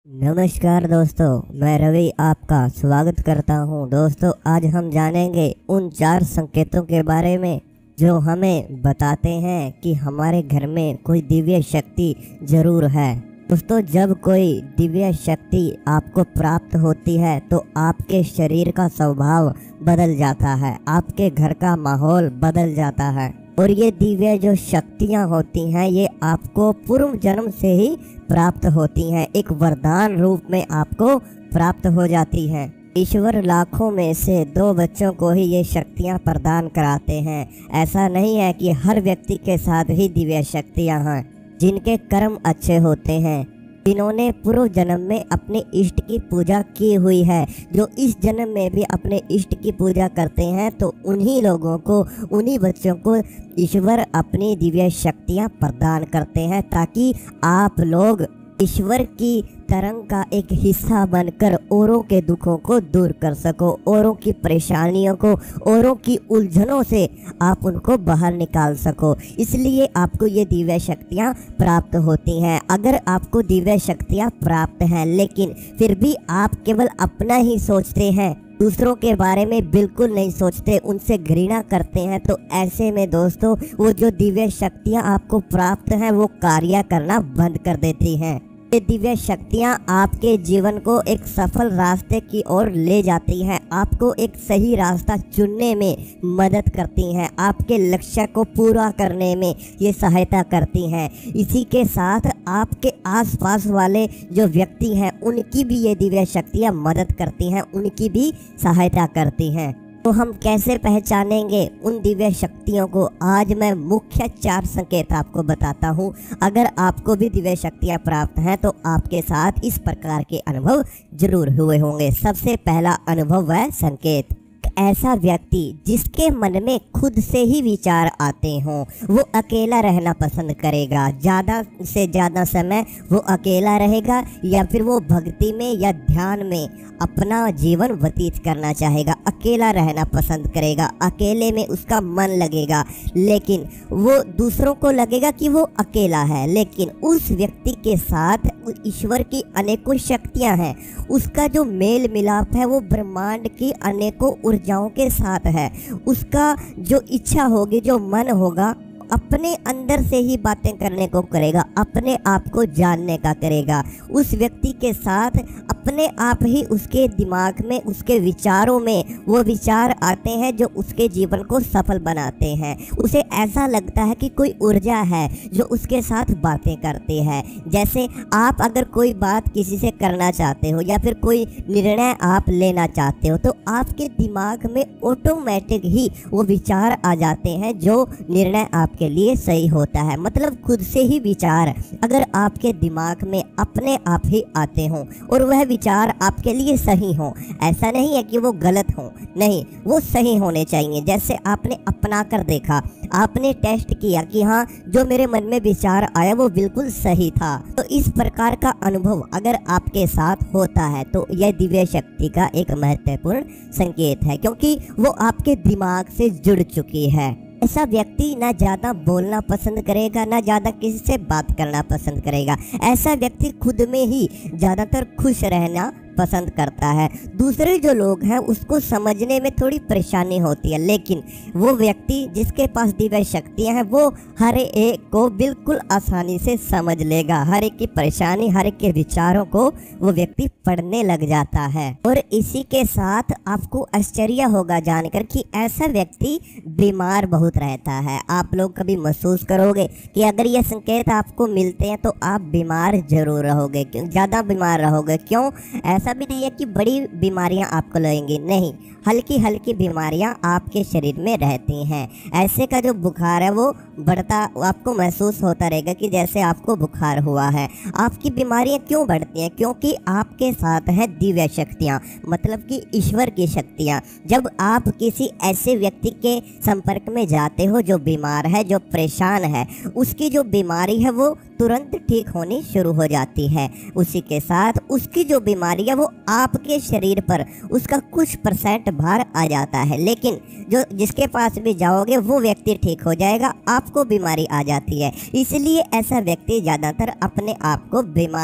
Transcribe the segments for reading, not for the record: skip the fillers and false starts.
नमस्कार दोस्तों, मैं रवि आपका स्वागत करता हूं। दोस्तों, आज हम जानेंगे उन 4 संकेतों के बारे में जो हमें बताते हैं कि हमारे घर में कोई दिव्य शक्ति जरूर है। दोस्तों, जब कोई दिव्य शक्ति आपको प्राप्त होती है तो आपके शरीर का स्वभाव बदल जाता है, आपके घर का माहौल बदल जाता है और ये दिव्य जो शक्तियाँ होती हैं ये आपको पूर्व जन्म से ही प्राप्त होती हैं, एक वरदान रूप में आपको प्राप्त हो जाती हैं। ईश्वर लाखों में से 2 बच्चों को ही ये शक्तियाँ प्रदान कराते हैं। ऐसा नहीं है कि हर व्यक्ति के साथ ही दिव्य शक्तियाँ हैं। जिनके कर्म अच्छे होते हैं, जिन्होंने पूर्व जन्म में अपने इष्ट की पूजा की हुई है, जो इस जन्म में भी अपने इष्ट की पूजा करते हैं, तो उन्हीं लोगों को, उन्हीं बच्चों को ईश्वर अपनी दिव्य शक्तियाँ प्रदान करते हैं ताकि आप लोग ईश्वर की तरंग का एक हिस्सा बनकर औरों के दुखों को दूर कर सको, औरों की परेशानियों को, औरों की उलझनों से आप उनको बाहर निकाल सको। इसलिए आपको ये दिव्य शक्तियाँ प्राप्त होती हैं। अगर आपको दिव्य शक्तियाँ प्राप्त हैं लेकिन फिर भी आप केवल अपना ही सोचते हैं, दूसरों के बारे में बिल्कुल नहीं सोचते, उनसे घृणा करते हैं, तो ऐसे में दोस्तों वो जो दिव्य शक्तियाँ आपको प्राप्त हैं वो कार्य करना बंद कर देती हैं। ये दिव्य शक्तियाँ आपके जीवन को एक सफल रास्ते की ओर ले जाती हैं, आपको एक सही रास्ता चुनने में मदद करती हैं, आपके लक्ष्य को पूरा करने में ये सहायता करती हैं। इसी के साथ आपके आसपास वाले जो व्यक्ति हैं उनकी भी ये दिव्य शक्तियाँ मदद करती हैं, उनकी भी सहायता करती हैं। तो हम कैसे पहचानेंगे उन दिव्य शक्तियों को? आज मैं मुख्य 4 संकेत आपको बताता हूँ। अगर आपको भी दिव्य शक्तियाँ प्राप्त हैं तो आपके साथ इस प्रकार के अनुभव जरूर हुए होंगे। सबसे पहला अनुभव है संकेत। ऐसा व्यक्ति जिसके मन में खुद से ही विचार आते हों, वो अकेला रहना पसंद करेगा, ज़्यादा से ज़्यादा समय वो अकेला रहेगा या फिर वो भक्ति में या ध्यान में अपना जीवन व्यतीत करना चाहेगा, अकेला रहना पसंद करेगा, अकेले में उसका मन लगेगा। लेकिन वो दूसरों को लगेगा कि वो अकेला है, लेकिन उस व्यक्ति के साथ ईश्वर की अनेकों शक्तियाँ हैं, उसका जो मेल मिलाप है वो ब्रह्मांड की अनेकों ऊर्जाओं के साथ है। उसका जो इच्छा होगी, जो मन होगा, अपने अंदर से ही बातें करने को करेगा, अपने आप को जानने का करेगा। उस व्यक्ति के साथ अपने आप ही उसके दिमाग में, उसके विचारों में वो विचार आते हैं जो उसके जीवन को सफल बनाते हैं। उसे ऐसा लगता है कि कोई ऊर्जा है जो उसके साथ बातें करती है। जैसे आप अगर कोई बात किसी से करना चाहते हो या फिर कोई निर्णय आप लेना चाहते हो तो आपके दिमाग में ऑटोमेटिक ही वो विचार आ जाते हैं जो निर्णय आपके लिए सही होता है। मतलब खुद से ही विचार अगर आपके दिमाग में अपने आप ही आते हों और वह विचार आपके लिए सही हों, ऐसा नहीं है कि वो गलत हों, नहीं, वो सही होने चाहिए। जैसे आपने अपना कर देखा, आपने टेस्ट किया कि हाँ, जो मेरे मन में विचार आया वो बिल्कुल सही था। तो इस प्रकार का अनुभव अगर आपके साथ होता है तो यह दिव्य शक्ति का एक महत्वपूर्ण संकेत है, क्योंकि वो आपके दिमाग से जुड़ चुकी है। ऐसा व्यक्ति ना ज़्यादा बोलना पसंद करेगा, ना ज़्यादा किसी से बात करना पसंद करेगा। ऐसा व्यक्ति खुद में ही ज़्यादातर खुश रहना पसंद करता है। दूसरे जो लोग हैं उसको समझने में थोड़ी परेशानी होती है, लेकिन वो व्यक्ति जिसके पास दिव्य शक्तियाँ हैं वो हर एक को बिल्कुल आसानी से समझ लेगा। हर एक की परेशानी, हर एक के विचारों को वो व्यक्ति पढ़ने लग जाता है। और इसी के साथ आपको आश्चर्य होगा जानकर कि ऐसा व्यक्ति बीमार बहुत रहता है। आप लोग कभी महसूस करोगे कि अगर ये संकेत आपको मिलते हैं तो आप बीमार जरूर रहोगे, ज़्यादा बीमार रहोगे। क्यों? ऐसा भी नहीं है कि बड़ी बीमारियां आपको लगेंगी, नहीं, हल्की हल्की बीमारियां आपके शरीर में रहती हैं। ऐसे का जो बुखार है वो बढ़ता आपको महसूस होता रहेगा कि जैसे आपको बुखार हुआ है। आपकी बीमारियां क्यों बढ़ती हैं? क्योंकि आपके साथ है दिव्य शक्तियां, मतलब कि ईश्वर की शक्तियां। जब आप किसी ऐसे व्यक्ति के संपर्क में जाते हो जो बीमार है, जो परेशान है, उसकी जो बीमारी है वो तुरंत ठीक होनी शुरू हो जाती है। उसी के साथ उसकी जो बीमारी है वो आपके शरीर पर उसका कुछ % भार आ जाता है, लेकिन जो जिसके पास भी जाओगे वो व्यक्ति ठीक हो जाएगा, आपको बीमारी आ जाती है। इसलिए ऐसा व्यक्ति ज़्यादातर अपने आप को बीमार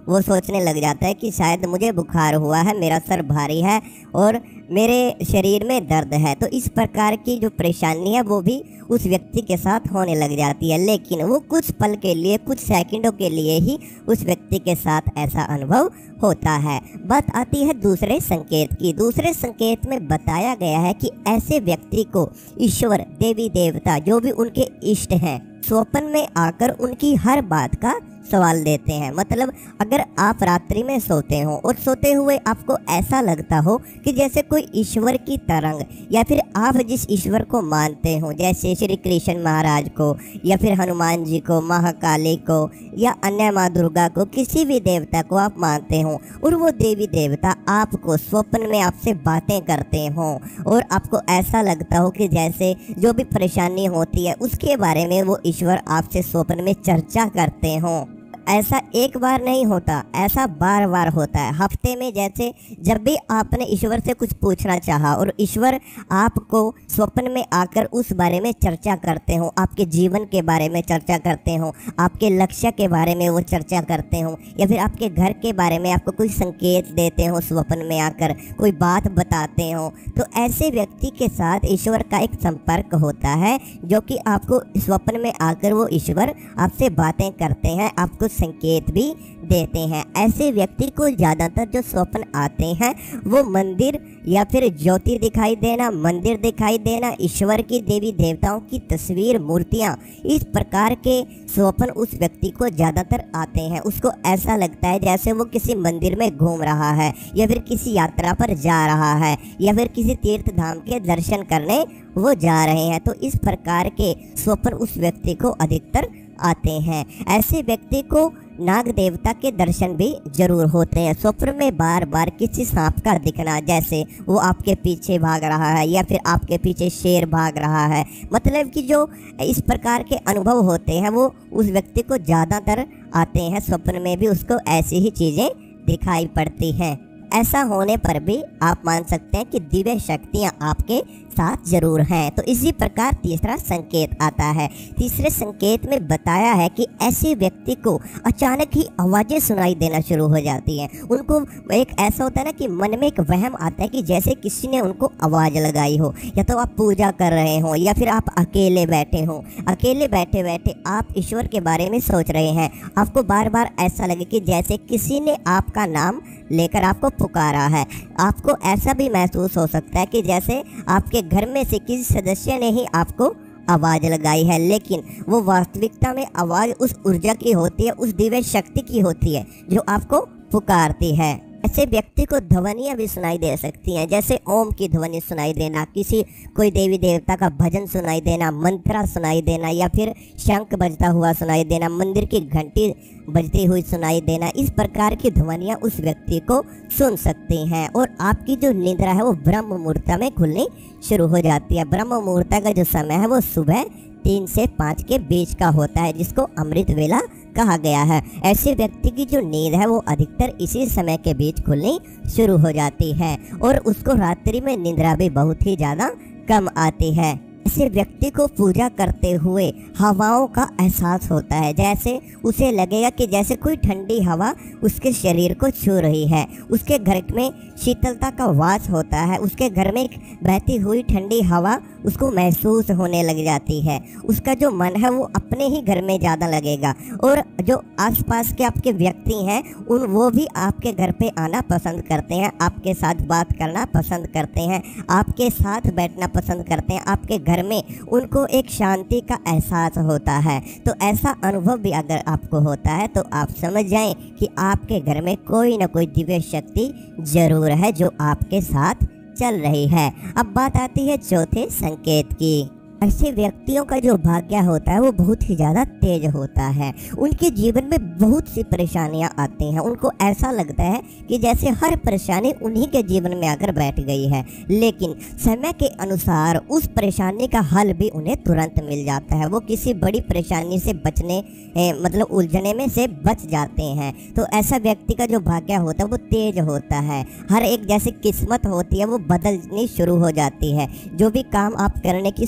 वो सोचने लग जाता है कि शायद मुझे बुखार हुआ है, मेरा सर भारी है और मेरे शरीर में दर्द है। तो इस प्रकार की जो परेशानी है वो भी उस व्यक्ति के साथ होने लग जाती है, लेकिन वो कुछ पल के लिए, कुछ सेकंडों के लिए ही उस व्यक्ति के साथ ऐसा अनुभव होता है। बात आती है दूसरे संकेत की। दूसरे संकेत में बताया गया है कि ऐसे व्यक्ति को ईश्वर, देवी देवता जो भी उनके इष्ट हैं, स्वप्न में आकर उनकी हर बात का सवाल देते हैं। मतलब अगर आप रात्रि में सोते हो और सोते हुए आपको ऐसा लगता हो कि जैसे कोई ईश्वर की तरंग, या फिर आप जिस ईश्वर को मानते हो, जैसे श्री कृष्ण महाराज को या फिर हनुमान जी को, महाकाली को या अन्य माँ दुर्गा को, किसी भी देवता को आप मानते हो और वो देवी देवता आपको स्वप्न में आपसे बातें करते हो और आपको ऐसा लगता हो कि जैसे जो भी परेशानी होती है उसके बारे में वो ईश्वर आपसे स्वप्न में चर्चा करते हो। ऐसा एक बार नहीं होता, ऐसा बार बार होता है। हफ्ते में जैसे जब भी आपने ईश्वर से कुछ पूछना चाहा और ईश्वर आपको स्वप्न में आकर उस बारे में चर्चा करते हो, आपके जीवन के बारे में चर्चा करते हो, आपके लक्ष्य के बारे में वो चर्चा करते हो, या फिर आपके घर के बारे में आपको कोई संकेत देते हो, स्वप्न में आकर कोई बात बताते हो, तो ऐसे व्यक्ति के साथ ईश्वर का एक संपर्क होता है जो कि आपको स्वप्न में आकर वो ईश्वर आपसे बातें करते हैं, आपको संकेत भी देते हैं। ऐसे व्यक्ति को ज़्यादातर जो स्वप्न आते हैं वो मंदिर या फिर ज्योति दिखाई देना, मंदिर दिखाई देना, ईश्वर की, देवी देवताओं की तस्वीर, मूर्तियाँ, इस प्रकार के स्वप्न उस व्यक्ति को ज़्यादातर आते हैं। उसको ऐसा लगता है जैसे वो किसी मंदिर में घूम रहा है या फिर किसी यात्रा पर जा रहा है या फिर किसी तीर्थ धाम के दर्शन करने वो जा रहे हैं। तो इस प्रकार के स्वप्न उस व्यक्ति को अधिकतर आते हैं। ऐसे व्यक्ति को नाग देवता के दर्शन भी जरूर होते हैं। स्वप्न में बार बार किसी सांप का दिखना, जैसे वो आपके पीछे भाग रहा है या फिर आपके पीछे शेर भाग रहा है, मतलब कि जो इस प्रकार के अनुभव होते हैं वो उस व्यक्ति को ज़्यादातर आते हैं। स्वप्न में भी उसको ऐसी ही चीज़ें दिखाई पड़ती हैं। ऐसा होने पर भी आप मान सकते हैं कि दिव्य शक्तियाँ आपके साथ जरूर हैं। तो इसी प्रकार तीसरा संकेत आता है। तीसरे संकेत में बताया है कि ऐसे व्यक्ति को अचानक ही आवाज़ें सुनाई देना शुरू हो जाती हैं। उनको एक ऐसा होता है ना कि मन में एक वहम आता है कि जैसे किसी ने उनको आवाज़ लगाई हो, या तो आप पूजा कर रहे हो या फिर आप अकेले बैठे हो, अकेले बैठे बैठे आप ईश्वर के बारे में सोच रहे हैं, आपको बार बार ऐसा लगे कि जैसे किसी ने आपका नाम लेकर आपको पुकारा है। आपको ऐसा भी महसूस हो सकता है कि जैसे आपके घर में से किसी सदस्य ने ही आपको आवाज़ लगाई है, लेकिन वो वास्तविकता में आवाज़ उस ऊर्जा की होती है, उस दिव्य शक्ति की होती है जो आपको पुकारती है। ऐसे व्यक्ति को ध्वनियाँ भी सुनाई दे सकती हैं, जैसे ओम की ध्वनि सुनाई देना, किसी कोई देवी देवता का भजन सुनाई देना, मंत्रा सुनाई देना, या फिर शंख बजता हुआ सुनाई देना, मंदिर की घंटी बजती हुई सुनाई देना। इस प्रकार की ध्वनियाँ उस व्यक्ति को सुन सकती हैं। और आपकी जो निद्रा है वो ब्रह्म मुहूर्त में खुलनी शुरू हो जाती है। ब्रह्म मुहूर्त का जो समय है वो सुबह 3 से 5 के बीच का होता है, जिसको अमृत वेला कहा गया है। ऐसे व्यक्ति की जो नींद है वो अधिकतर इसी समय के बीच खुलनी शुरू हो जाती है और उसको रात्रि में निद्रा भी बहुत ही ज़्यादा कम आती है। ऐसे व्यक्ति को पूजा करते हुए हवाओं का एहसास होता है, जैसे उसे लगेगा कि जैसे कोई ठंडी हवा उसके शरीर को छू रही है, उसके घर में शीतलता का वास होता है, उसके घर में बहती हुई ठंडी हवा उसको महसूस होने लग जाती है। उसका जो मन है वो अपने ही घर में ज़्यादा लगेगा और जो आसपास के आपके व्यक्ति हैं वो भी आपके घर पे आना पसंद करते हैं, आपके साथ बात करना पसंद करते हैं, आपके साथ बैठना पसंद करते हैं। आपके घर में उनको एक शांति का एहसास होता है। तो ऐसा अनुभव भी अगर आपको होता है तो आप समझ जाएं कि आपके घर में कोई ना कोई दिव्य शक्ति जरूर है जो आपके साथ चल रही है। अब बात आती है चौथे संकेत की। ऐसे व्यक्तियों का जो भाग्य होता है वो बहुत ही ज़्यादा तेज होता है। उनके जीवन में बहुत सी परेशानियां आती हैं। उनको ऐसा लगता है कि जैसे हर परेशानी उन्हीं के जीवन में आकर बैठ गई है, लेकिन समय के अनुसार उस परेशानी का हल भी उन्हें तुरंत मिल जाता है। वो किसी बड़ी परेशानी से बचने मतलब उलझने में से बच जाते हैं। तो ऐसा व्यक्ति का जो भाग्य होता है वो तेज होता है। हर एक जैसे किस्मत होती है वो बदलनी शुरू हो जाती है। जो भी काम आप करने की सोचते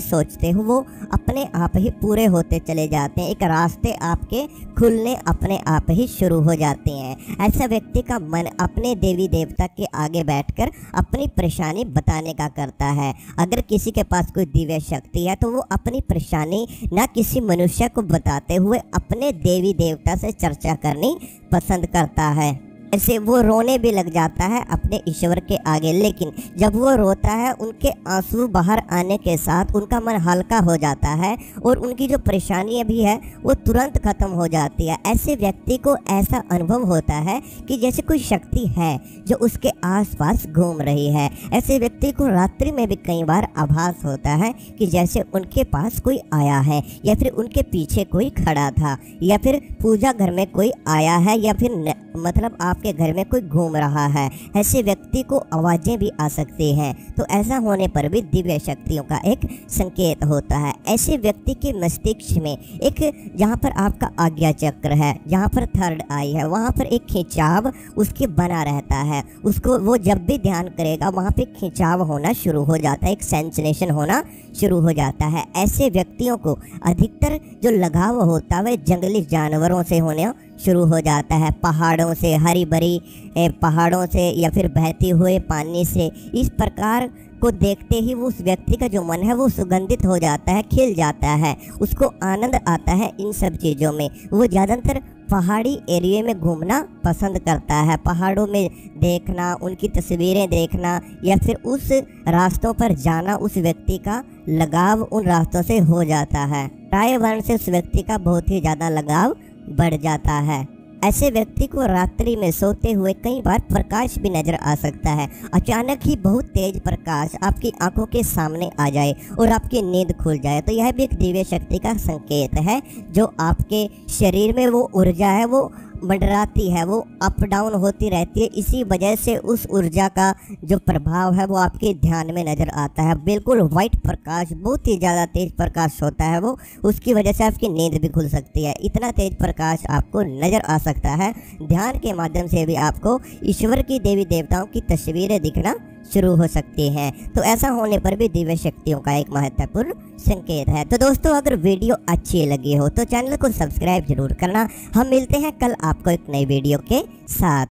करते हो वो अपने आप ही पूरे होते चले जाते हैं। एक रास्ते आपके खुलने अपने आप ही शुरू हो जाते हैं। ऐसा व्यक्ति का मन अपने देवी देवता के आगे बैठकर अपनी परेशानी बताने का करता है। अगर किसी के पास कोई दिव्य शक्ति है तो वो अपनी परेशानी ना किसी मनुष्य को बताते हुए अपने देवी देवता से चर्चा करनी पसंद करता है। ऐसे वो रोने भी लग जाता है अपने ईश्वर के आगे, लेकिन जब वो रोता है उनके आंसू बाहर आने के साथ उनका मन हल्का हो जाता है और उनकी जो परेशानियां भी है वो तुरंत खत्म हो जाती है। ऐसे व्यक्ति को ऐसा अनुभव होता है कि जैसे कोई शक्ति है जो उसके आसपास घूम रही है। ऐसे व्यक्ति को रात्रि में भी कई बार आभास होता है कि जैसे उनके पास कोई आया है या फिर उनके पीछे कोई खड़ा था या फिर पूजा घर में कोई आया है या फिर मतलब आपके घर में कोई घूम रहा है। ऐसे व्यक्ति को आवाज़ें भी आ सकती हैं, तो ऐसा होने पर भी दिव्य शक्तियों का एक संकेत होता है। ऐसे व्यक्ति के मस्तिष्क में एक जहाँ पर आपका आज्ञा चक्र है, जहाँ पर थर्ड आई है, वहाँ पर एक खिंचाव उसके बना रहता है। उसको वो जब भी ध्यान करेगा वहाँ पे खिंचाव होना शुरू हो जाता है, एक सेंसेशन होना शुरू हो जाता है। ऐसे व्यक्तियों को अधिकतर जो लगाव होता है जंगली जानवरों से होने शुरू हो जाता है, पहाड़ों से, हरी भरी पहाड़ों से या फिर बहती हुए पानी से। इस प्रकार को देखते ही वो उस व्यक्ति का जो मन है वो सुगंधित हो जाता है, खिल जाता है, उसको आनंद आता है इन सब चीज़ों में। वो ज़्यादातर पहाड़ी एरिया में घूमना पसंद करता है, पहाड़ों में देखना, उनकी तस्वीरें देखना या फिर उस रास्तों पर जाना। उस व्यक्ति का लगाव उन रास्तों से हो जाता है। राय वर्ण से उस व्यक्ति का बहुत ही ज़्यादा लगाव बढ़ जाता है। ऐसे व्यक्ति को रात्रि में सोते हुए कई बार प्रकाश भी नजर आ सकता है। अचानक ही बहुत तेज प्रकाश आपकी आंखों के सामने आ जाए और आपकी नींद खुल जाए तो यह भी एक दिव्य शक्ति का संकेत है। जो आपके शरीर में वो ऊर्जा है वो मंडराती है, वो अप डाउन होती रहती है। इसी वजह से उस ऊर्जा का जो प्रभाव है वो आपके ध्यान में नज़र आता है। बिल्कुल वाइट प्रकाश, बहुत ही ज़्यादा तेज प्रकाश होता है वो, उसकी वजह से आपकी नींद भी खुल सकती है। इतना तेज प्रकाश आपको नज़र आ सकता है। ध्यान के माध्यम से भी आपको ईश्वर की देवी देवताओं की तस्वीरें दिखना शुरू हो सकती हैं। तो ऐसा होने पर भी दिव्य शक्तियों का एक महत्वपूर्ण संकेत है। तो दोस्तों अगर वीडियो अच्छी लगी हो तो चैनल को सब्सक्राइब जरूर करना। हम मिलते हैं कल आपको एक नई वीडियो के साथ।